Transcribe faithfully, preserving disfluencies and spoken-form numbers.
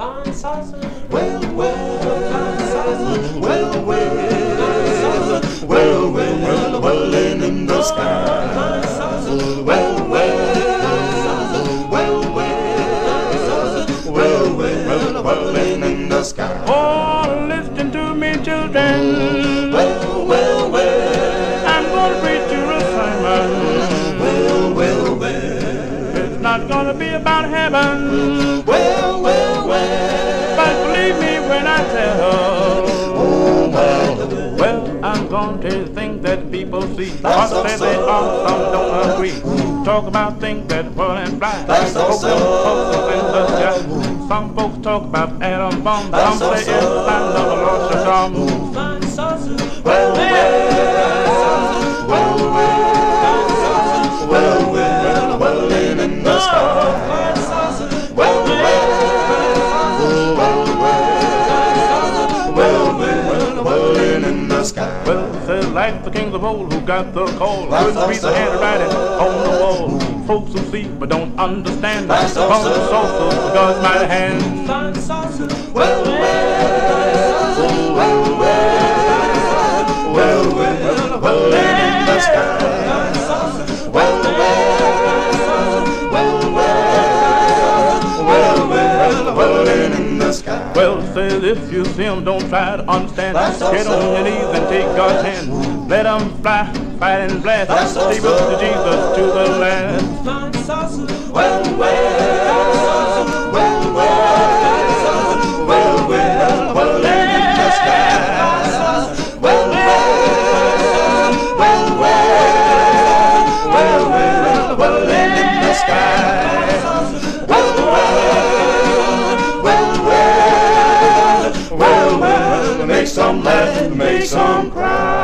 Flying saucers. Well, well, well, well, well, well, well, well, in the sky. Well, well, well, well, well, well, well, in the sky. Oh, listen to me, children. Well, well, well, I'm gonna preach you a sermon. well, well, well, It's not gonna be about heaven, well, well, well, but believe me when I tell. oh, well, Well, I'm gonna tell you things that people see. That's Some say they so. are, some don't agree. Talk about things that whirl and fly. That's so. Folks don't focus in the sky. Some folks talk about atom bombs. That's Some say so. it's the sign of a lost storm. Flying saucers. well, well, well, well, well, well, in the sky. Flying saucers. Well, well, well, well, well, well, in the sky. Well, says like the kings of old who got the call. That's Wouldn't be so. the handwriting on the wall. Folks who see but don't understand. That's so. From the saucers to God's mighty hand. Flying saucers. Well, well, well, well, well, well, well, in the sky. Well, well, well, well, well, well, in the sky. Well, says if you see them, don't try to understand. That's so. Get on your knees and take God's hand. Let them fly, fight and blast. That's so. Stay with to Jesus to the last. Flying saucers. Well, well, well, well, well, well, well, in the sky. Well, well, well, well, well, well, in the sky. Well, well, well, well, well, well, make some laugh, make some cry.